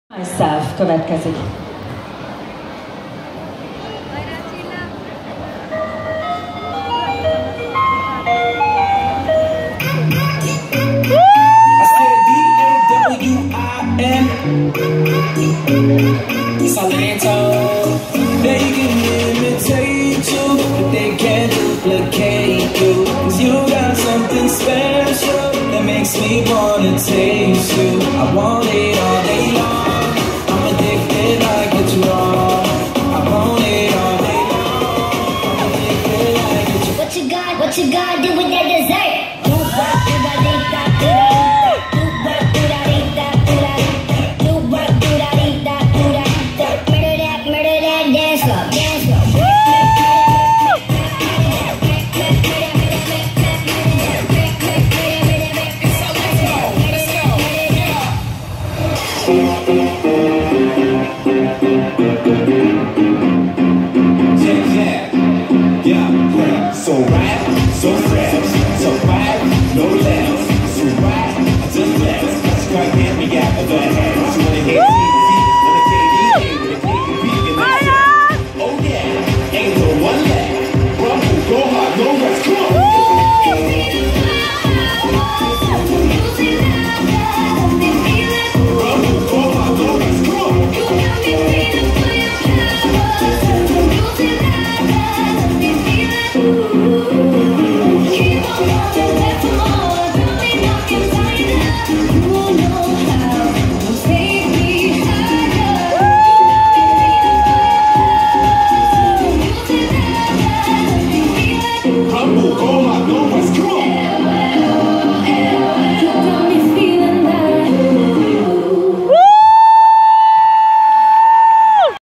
Myself következik. Salento. They can imitate you, but they can't duplicate you. 'Cause you got something special that makes me wanna taste you. I want it all day long. I'm addicted like it's wrong. I want it all day long. I'm addicted like it's wrong. What you gonna do with that dessert? Let's go.